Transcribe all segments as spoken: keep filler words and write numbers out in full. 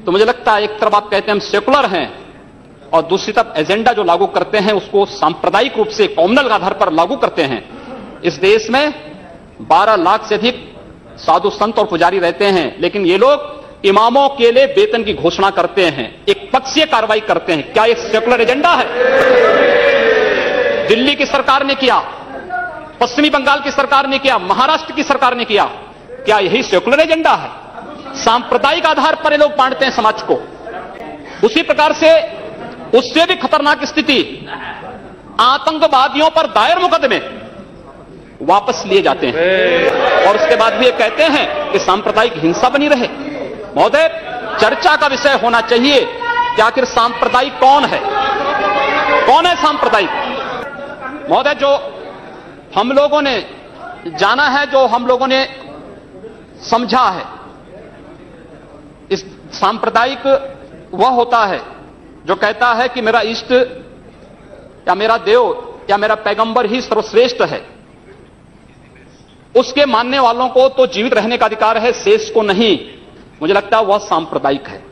तो मुझे लगता है एक तरफ आप कहते हैं हम सेकुलर हैं और दूसरी तरफ एजेंडा जो लागू करते हैं उसको सांप्रदायिक रूप से कॉम्युनल आधार पर लागू करते हैं। इस देश में बारह लाख से अधिक साधु संत और पुजारी रहते हैं, लेकिन ये लोग इमामों के लिए वेतन की घोषणा करते हैं, एक पक्षीय कार्रवाई करते हैं। क्या एक सेकुलर एजेंडा है? दिल्ली की सरकार ने किया, पश्चिमी बंगाल की सरकार ने किया, महाराष्ट्र की सरकार ने किया। क्या यही सेकुलर एजेंडा है? सांप्रदायिक आधार पर ये लोग बांटते हैं समाज को। उसी प्रकार से उससे भी खतरनाक स्थिति, आतंकवादियों पर दायर मुकदमे वापस लिए जाते हैं और उसके बाद भी ये कहते हैं कि सांप्रदायिक हिंसा बनी रहे। महोदय, चर्चा का विषय होना चाहिए कि आखिर सांप्रदायिक कौन है, कौन है सांप्रदायिक। महोदय, जो हम लोगों ने जाना है, जो हम लोगों ने समझा है, इस सांप्रदायिक वह होता है जो कहता है कि मेरा इष्ट या मेरा देव या मेरा पैगंबर ही सर्वश्रेष्ठ है। उसके मानने वालों को तो जीवित रहने का अधिकार है, शेष को नहीं। मुझे लगता है वह सांप्रदायिक है।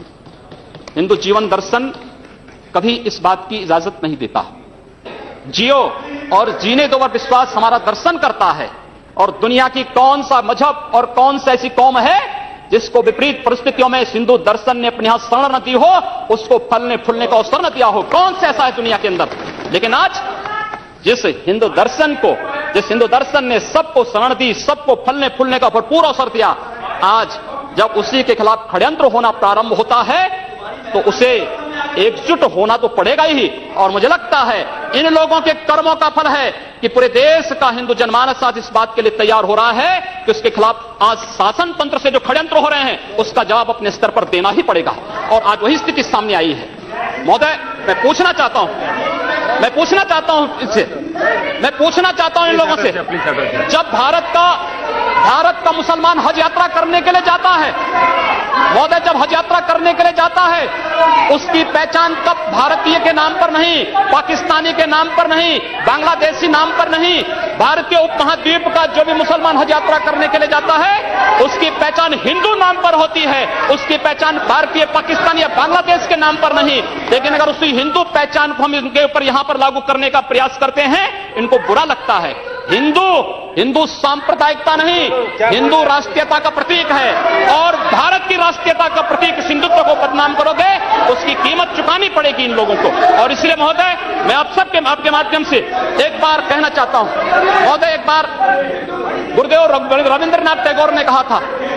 हिंदू जीवन दर्शन कभी इस बात की इजाजत नहीं देता। जियो और जीने दो पर विश्वास हमारा दर्शन करता है। और दुनिया की कौन सा मजहब और कौन सा ऐसी कौम है जिसको विपरीत परिस्थितियों में हिंदू दर्शन ने अपने यहां शरण न दी हो, उसको फलने फूलने का अवसर न दिया हो? कौन सा ऐसा है दुनिया के अंदर? लेकिन आज जिस हिंदू दर्शन को, जिस हिंदू दर्शन ने सबको शरण दी, सबको फलने फूलने का भरपूर अवसर दिया, आज जब उसी के खिलाफ षड्यंत्र होना प्रारंभ होता है तो उसे एकजुट होना तो पड़ेगा ही। और मुझे लगता है इन लोगों के कर्मों का फल है कि पूरे देश का हिंदू जनमानस आज इस बात के लिए तैयार हो रहा है कि उसके खिलाफ आज शासन तंत्र से जो षड्यंत्र हो रहे हैं उसका जवाब अपने स्तर पर देना ही पड़ेगा। और आज वही स्थिति सामने आई है। महोदय, मैं पूछना चाहता हूं मैं पूछना चाहता हूं इससे मैं पूछना चाहता हूं इन लोगों से, जब भारत का भारत का मुसलमान हज यात्रा करने के लिए जाता है, महोदय, जब हज यात्रा करने के लिए जाता है, उसकी पहचान तब भारतीय के नाम पर नहीं, पाकिस्तानी के नाम पर नहीं, बांग्लादेशी नाम पर नहीं, भारतीय उपमहाद्वीप का जो भी मुसलमान हज यात्रा करने के लिए जाता है उसकी पहचान हिंदू नाम पर होती है, उसकी पहचान भारतीय, पाकिस्तानी या बांग्लादेश के नाम पर नहीं। लेकिन अगर उसी हिंदू पहचान को हम इनके ऊपर यहां पर लागू करने का प्रयास करते हैं, इनको बुरा लगता है। हिंदू हिंदू सांप्रदायिकता नहीं, हिंदू राष्ट्रीयता का प्रतीक है और भारत की राष्ट्रीयता का प्रतीक हिंदुत्व को बदनाम करोगे, उसकी कीमत चुकानी पड़ेगी इन लोगों को। और इसलिए महोदय, मैं आप सबके आपके माध्यम से एक बार कहना चाहता हूं, महोदय, एक बार गुरुदेव रविंद्रनाथ टैगोर ने कहा था,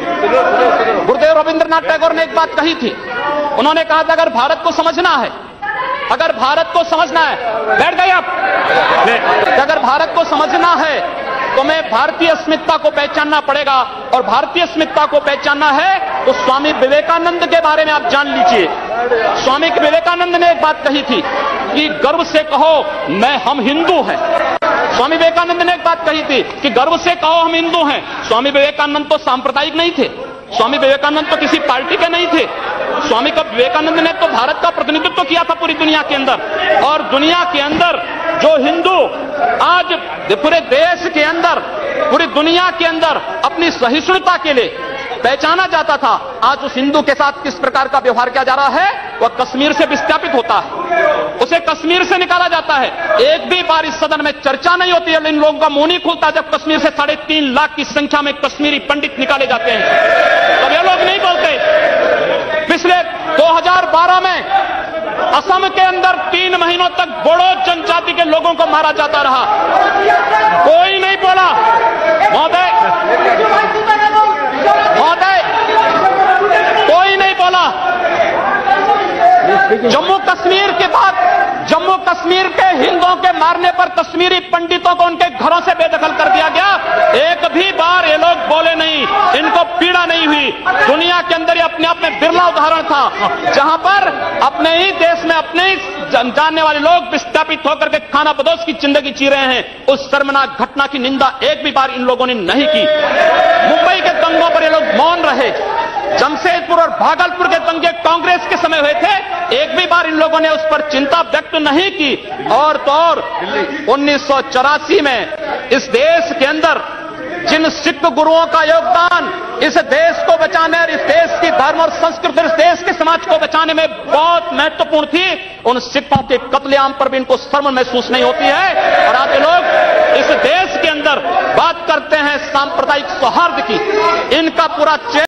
गुरुदेव रविंद्रनाथ टैगोर ने एक बात कही थी। उन्होंने कहा था अगर भारत को समझना है, अगर भारत को समझना है, बैठ गए आप, अगर भारत को समझना है तो मैं भारतीय अस्मिता को पहचानना पड़ेगा। और भारतीय अस्मिता को पहचानना है तो स्वामी विवेकानंद के बारे में आप जान लीजिए। स्वामी विवेकानंद ने एक बात कही थी कि गर्व से कहो मैं हम हिंदू हैं। स्वामी विवेकानंद ने एक बात कही थी कि गर्व से कहो हम हिंदू हैं। स्वामी विवेकानंद तो सांप्रदायिक नहीं थे, स्वामी विवेकानंद तो किसी पार्टी के नहीं थे। स्वामी विवेकानंद ने तो भारत का प्रतिनिधित्व किया था पूरी दुनिया के अंदर। और दुनिया के अंदर जो हिंदू आज पूरे देश के अंदर, पूरी दुनिया के अंदर अपनी सहिष्णुता के लिए पहचाना जाता था, आज उस हिंदू के साथ किस प्रकार का व्यवहार किया जा रहा है, वह कश्मीर से विस्थापित होता है, उसे कश्मीर से निकाला जाता है। एक भी बार इस सदन में चर्चा नहीं होती है, इन लोगों का मुंह नहीं खुलता जब कश्मीर से साढ़े तीन लाख की संख्या में कश्मीरी पंडित निकाले जाते हैं, तब ये लोग नहीं बोलते। पिछले दो हज़ार बारह में असम के अंदर तीन महीनों तक बोडो जनजाति के लोगों को मारा जाता रहा, कोई नहीं बोला। महोदय महोदय कोई नहीं बोला। जम्मू कश्मीर के बाद जम्मू कश्मीर के हिंदुओं के मारने पर कश्मीरी पंडितों को उनके घरों से बेदखल कर दिया गया, एक भी बार ये लोग बोले नहीं, इनको पीड़ा नहीं हुई। दुनिया के अंदर ये अपने आप में बिरला उदाहरण था जहां पर अपने ही देश में अपने ही जानने वाले लोग विस्थापित होकर के खाना बदोश की जिंदगी जी रहे हैं। उस शर्मनाक घटना की निंदा एक भी बार इन लोगों ने नहीं की। मुंबई के दंगों पर ये लोग मौन रहे। जमशेदपुर और भागलपुर के दंगे कांग्रेस के समय हुए थे, एक भी बार इन लोगों ने उस पर चिंता व्यक्त नहीं की। और तो और उन्नीस सौ चौरासी में इस देश के अंदर जिन सिख गुरुओं का योगदान इस देश को बचाने और इस देश की धर्म और संस्कृति और इस देश के समाज को बचाने में बहुत महत्वपूर्ण थी, उन सिखों के कत्लेआम पर भी इनको शर्म महसूस नहीं होती है। और आज ये लोग इस देश के अंदर बात करते हैं सांप्रदायिक सौहार्द की, इनका पूरा